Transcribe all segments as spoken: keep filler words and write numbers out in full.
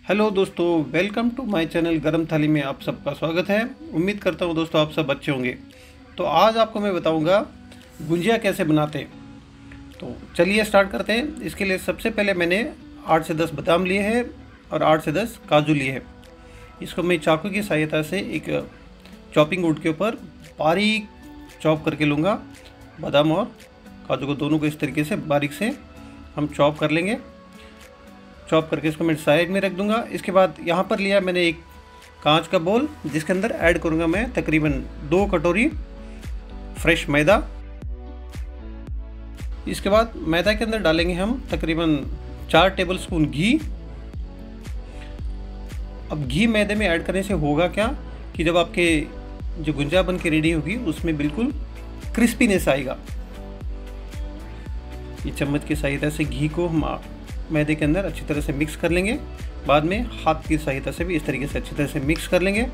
Hello दोस्तों, welcome to my channel गरम थाली में आप सबका स्वागत है। उम्मीद करता हूँ दोस्तों आप सब अच्छे होंगे। तो आज आपको मैं बताऊँगा गुंजिया कैसे बनाते हैं। तो चलिए स्टार्ट करते हैं। इसके लिए सबसे पहले मैंने आठ से दस बादाम लिए हैं और आठ से दस काजू लिए हैं। इसको मैं चाकू की सहायता से एक चॉपिंग बोर्ड के ऊपर बारीक चॉप करके लूँगा। बादाम और काजू को दोनों को इस तरीके से बारीक से हम चॉप कर लेंगे। चॉप करके इसको मैं साइड में रख दूंगा। इसके बाद यहाँ पर लिया मैंने एक कांच का बोल, जिसके अंदर ऐड करूँगा मैं तकरीबन दो कटोरी फ्रेश मैदा। इसके बाद मैदा के अंदर डालेंगे हम तकरीबन चार टेबलस्पून घी। अब घी मैदे में ऐड करने से होगा क्या कि जब आपके जो गुंजिया बन के रेडी होगी उसमें बिल्कुल क्रिस्पीनेस आएगा। ये चम्मच की सहायता से घी को हम मैदे के अंदर अच्छी तरह से मिक्स कर लेंगे। बाद में हाथ की सहायता से भी इस तरीके से अच्छी तरह से मिक्स कर लेंगे।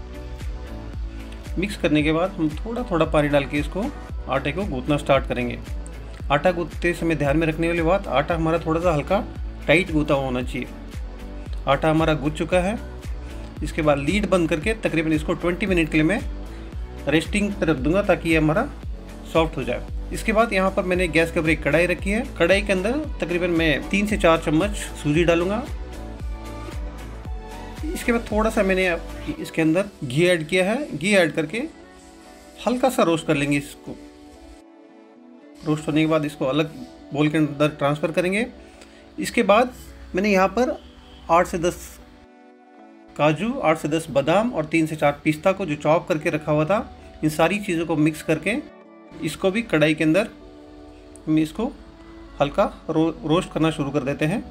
मिक्स करने के बाद हम थोड़ा थोड़ा पानी डाल के इसको आटे को गूंथना स्टार्ट करेंगे। आटा गूंथते समय ध्यान में रखने वाली बात, आटा हमारा थोड़ा सा हल्का टाइट गूंथा होना चाहिए। आटा हमारा गूंथ चुका है। इसके बाद लीड बंद करके तकरीबन इसको बीस मिनट के लिए मैं रेस्टिंग पर रख दूँगा ताकि ये हमारा सॉफ्ट हो जाए। इसके बाद यहाँ पर मैंने गैस के ऊपर एक कढ़ाई रखी है। कढ़ाई के अंदर तकरीबन मैं तीन से चार चम्मच सूजी डालूंगा। इसके बाद थोड़ा सा मैंने इसके अंदर घी ऐड किया है। घी ऐड करके हल्का सा रोस्ट कर लेंगे। इसको रोस्ट होने के बाद इसको अलग बोल के अंदर ट्रांसफ़र करेंगे। इसके बाद मैंने यहाँ पर आठ से दस काजू, आठ से दस बादाम और तीन से चार पिस्ता को जो चॉप करके रखा हुआ था, इन सारी चीज़ों को मिक्स करके इसको भी कढ़ाई के अंदर हम इसको हल्का रो, रोस्ट करना शुरू कर देते हैं।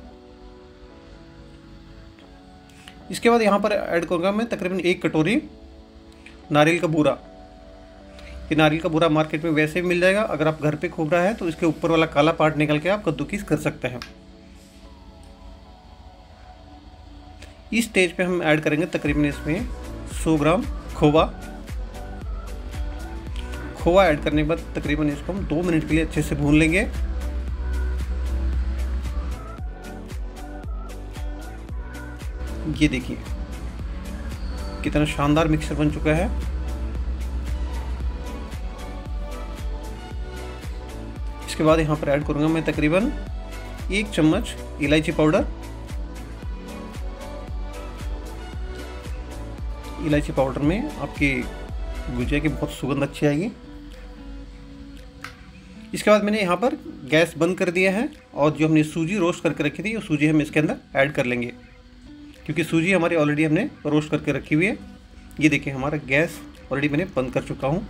इसके बाद यहाँ पर ऐड करूँगा मैं तकरीबन एक कटोरी नारियल का बूरा। ये नारियल का बूरा मार्केट में वैसे भी मिल जाएगा। अगर आप घर पे खूब रहा है तो इसके ऊपर वाला काला पार्ट निकल के आप कद्दूकीस कर सकते हैं। इस स्टेज पे हम ऐड करेंगे तकरीबन इसमें सौ ग्राम खोवा। खोवा ऐड करने के बाद तकरीबन इसको हम दो मिनट के लिए अच्छे से भून लेंगे। ये देखिए कितना शानदार मिक्सचर बन चुका है। इसके बाद यहाँ पर ऐड करूँगा मैं तकरीबन एक चम्मच इलायची पाउडर। इलायची पाउडर में आपकी गुजिया की बहुत सुगंध अच्छी आएगी। इसके बाद मैंने यहाँ पर गैस बंद कर दिया है और जो हमने सूजी रोस्ट करके रखी थी वो सूजी हम इसके अंदर ऐड कर लेंगे, क्योंकि सूजी हमारी ऑलरेडी हमने रोस्ट करके रखी हुई है। ये देखिए हमारा गैस ऑलरेडी मैंने बंद कर चुका हूँ।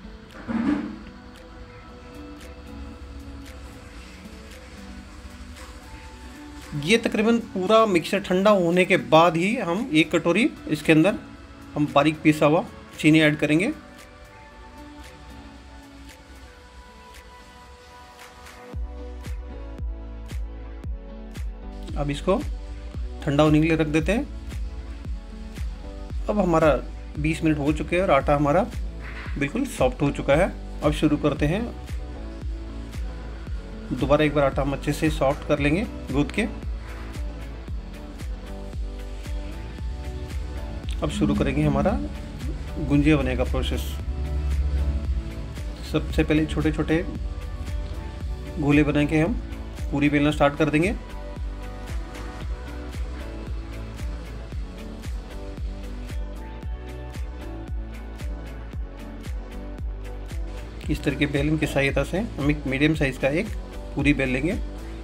ये तकरीबन पूरा मिक्सचर ठंडा होने के बाद ही हम एक कटोरी इसके अंदर हम बारीक पिसा हुआ चीनी ऐड करेंगे। अब इसको ठंडा होने के लिए रख देते हैं। अब हमारा बीस मिनट हो चुके हैं और आटा हमारा बिल्कुल सॉफ्ट हो चुका है। अब शुरू करते हैं। दोबारा एक बार आटा हम अच्छे से सॉफ्ट कर लेंगे गूंथ के। अब शुरू करेंगे हमारा गुंजिया बनाने का प्रोसेस। सबसे पहले छोटे छोटे गोले बना के हम पूरी बेलना स्टार्ट कर देंगे। इस तरह के बेलन की सहायता से हम एक मीडियम साइज का एक पूरी बेल लेंगे।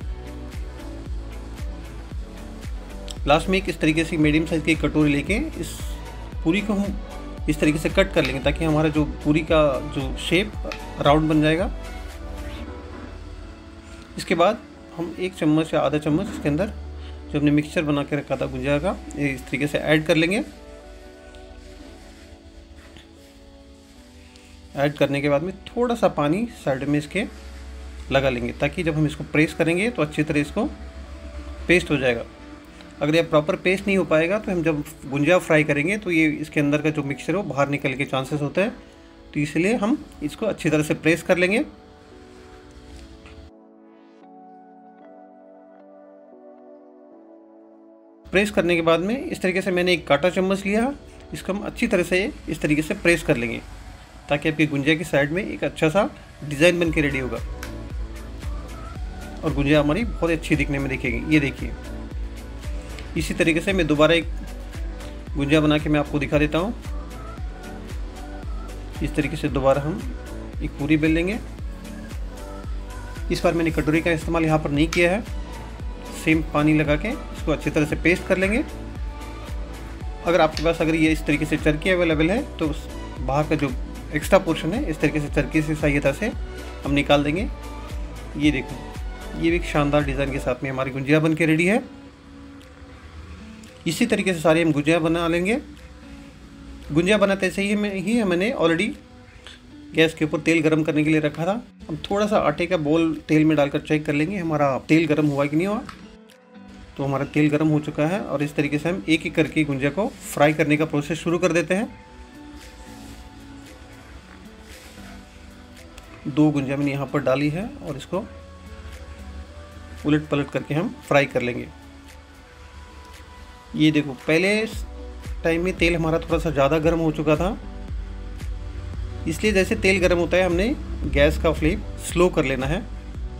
लास्ट में एक इस तरीके से मीडियम साइज की एक कटोरी लेके इस पूरी को हम इस तरीके से कट कर लेंगे ताकि हमारा जो पूरी का जो शेप राउंड बन जाएगा। इसके बाद हम एक चम्मच या आधा चम्मच इसके अंदर जो हमने मिक्सचर बना के रखा था गुंजिया का, इस तरीके से ऐड कर लेंगे। ऐड करने के बाद में थोड़ा सा पानी साइड में इसके लगा लेंगे ताकि जब हम इसको प्रेस करेंगे तो अच्छी तरह इसको पेस्ट हो जाएगा। अगर ये प्रॉपर पेस्ट नहीं हो पाएगा तो हम जब गुंजिया फ्राई करेंगे तो ये इसके अंदर का जो मिक्सचर है वो बाहर निकल के चांसेस होते हैं। तो इसलिए हम इसको अच्छी तरह से प्रेस कर लेंगे। प्रेस करने के बाद में इस तरीके से मैंने एक कांटा चम्मच लिया, इसको हम अच्छी तरह से इस तरीके से प्रेस कर लेंगे ताकि आपकी गुंजिया की साइड में एक अच्छा सा डिज़ाइन बन के रेडी होगा और गुंजिया हमारी बहुत अच्छी दिखने में दिखेगी। ये देखिए, इसी तरीके से मैं दोबारा एक गुंजिया बना के मैं आपको दिखा देता हूँ। इस तरीके से दोबारा हम एक पूरी बेल लेंगे। इस बार मैंने कटोरी का इस्तेमाल यहाँ पर नहीं किया है। सेम पानी लगा के इसको अच्छी तरह से पेस्ट कर लेंगे। अगर आपके पास अगर ये इस तरीके से चरखी अवेलेबल है तो बाहर का जो एक्स्ट्रा पोर्शन है इस तरीके से चरखी से सहायता से हम निकाल देंगे। ये देखो, ये भी एक शानदार डिज़ाइन के साथ में हमारी गुंजिया बन के रेडी है। इसी तरीके से सारी हम गुंजिया बना लेंगे। गुंजिया बनाते से ही मैं ही मैंने ऑलरेडी गैस के ऊपर तेल गरम करने के लिए रखा था। हम थोड़ा सा आटे का बोल तेल में डालकर चेक कर लेंगे हमारा तेल गरम हुआ कि नहीं हुआ। तो हमारा तेल गरम हो चुका है और इस तरीके से हम एक एक करके गुंजिया को फ्राई करने का प्रोसेस शुरू कर देते हैं। दो गुंजिया मैंने यहाँ पर डाली है और इसको उलट पलट करके हम फ्राई कर लेंगे। ये देखो, पहले टाइम में तेल हमारा थोड़ा सा ज़्यादा गर्म हो चुका था, इसलिए जैसे तेल गर्म होता है हमने गैस का फ्लेम स्लो कर लेना है।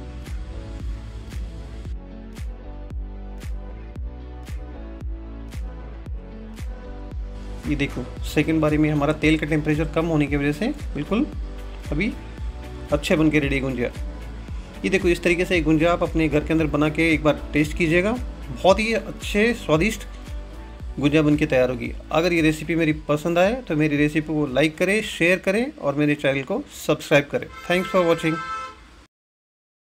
ये देखो, सेकंड बारी में हमारा तेल का टेम्परेचर कम होने की वजह से बिल्कुल अभी अच्छे बन के रेडी गुंजिया। ये देखो, इस तरीके से गुंजिया आप अपने घर के अंदर बना के एक बार टेस्ट कीजिएगा। बहुत ही अच्छे स्वादिष्ट गुंजिया बन के तैयार होगी। अगर ये रेसिपी मेरी पसंद आए तो मेरी रेसिपी को लाइक करें, शेयर करें और मेरे चैनल को सब्सक्राइब करें। Thanks for watching.